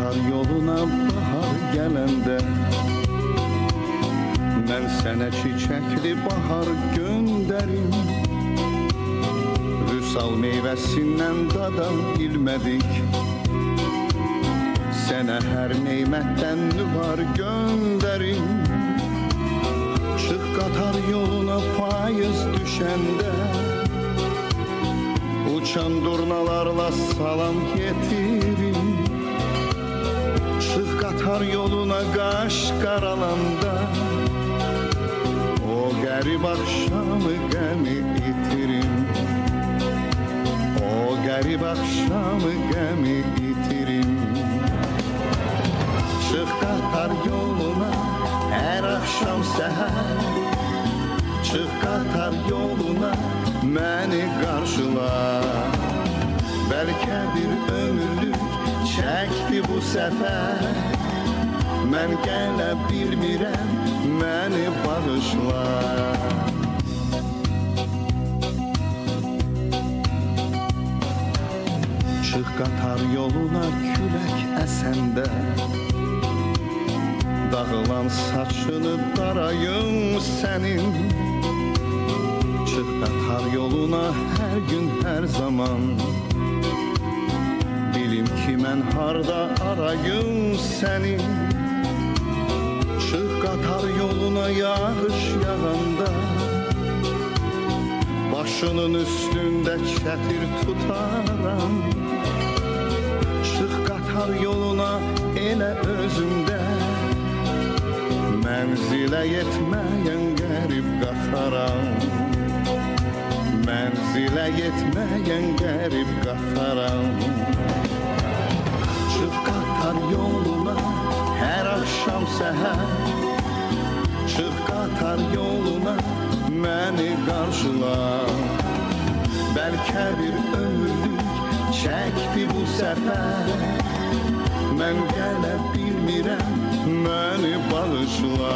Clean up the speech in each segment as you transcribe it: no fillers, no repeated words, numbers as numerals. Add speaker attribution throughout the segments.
Speaker 1: qatar yoluna bahar gələndə mən sənə çiçəkli bahar göndərim. Vüsal meyvəsindən dada bilmədik, sənə hər neymətdən var göndərim. Çıx qatar yoluna payız düşəndə uçan durnalarla salam getirim. Çıx qatar yoluna qaş qaralanda o qərib axşamı qəmi itirim. O qərib axşamı qəmi itirim. Çıx qatar yoluna hər axşam səhər, çıx qatar yoluna məni qarşıla. Bəlkə bir ömürlük çəkdi bu səfər, mən gələ bilmirəm, məni bağışla. Çıx qatar yoluna külək əsəndə dağılan saçını darayım sənin. Çıx qatar yoluna hər gün, hər zaman, bilim ki mən harda arayım səni. Çıx qatar yoluna yağış yağanda başının üstündə çətir tutaram. Çıx qatar yoluna elə özümdə mənzilə yetməyən qərib qataram. Mənzilə yetməyən qərib qataram. Çıx qatar yoluna hər axşam səhər, çıx qatar yoluna məni qarşıla. Bəlkə bir ömürlük çəkdi bu səfər, mən gələ bilmirəm, məni bağışla.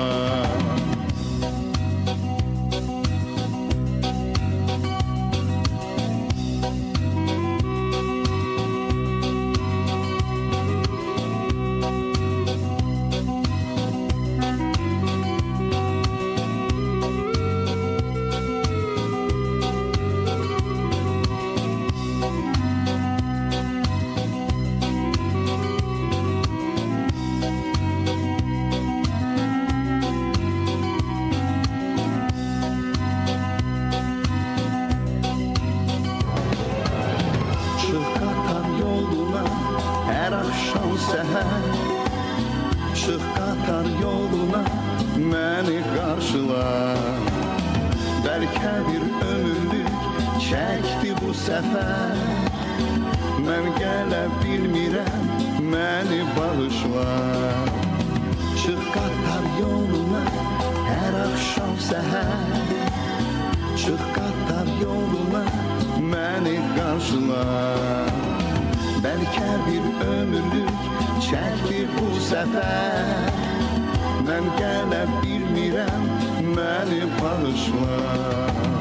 Speaker 1: Hər axşam səhər, çıx qatar yoluna məni qarşıla. Bəlkə bir ömürlük çəkdi bu səfər, mən gələ bilmirəm, məni bağışla. Çıx qatar yoluna hər axşam səhər, çıx qatar yoluna məni qarşıla. Bəlkə bir ömürlük çəkdi bu səfər, mən gələ bilmirəm, məni bağışla.